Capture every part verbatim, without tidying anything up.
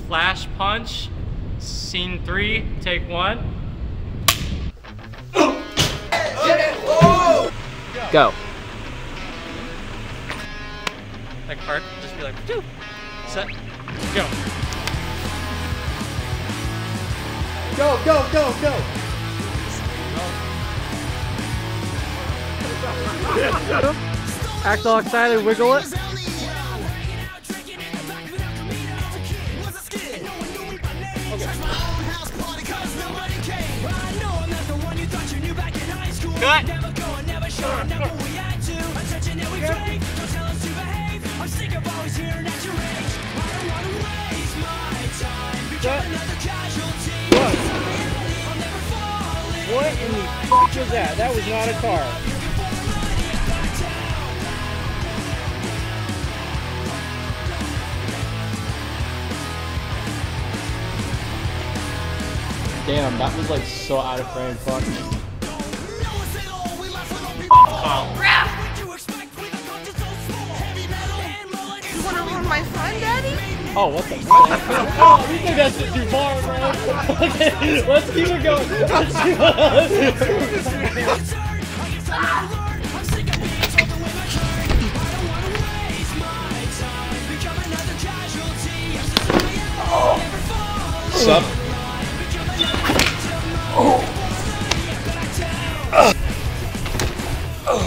Flash punch, scene three, take one. Go. Like hard, just be like, two, set, go. Go, go, go, go. Act all excited, wiggle it. Cut. What in the fuck was that? That was not a car. Damn, that was like so out of frame. Fuck. You wanna ruin my fun, Daddy? Oh, what the fuck? Oh, you think that's too far, bro? Okay, let's keep it going. Let's keep it. Sup? Oh. Uh. Oh.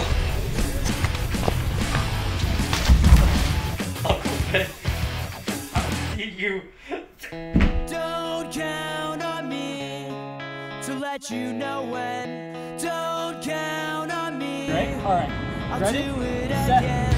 Okay. You. Don't count on me to let you know when. Don't count on me. Right? All right. I'll Ready? do it Set. again.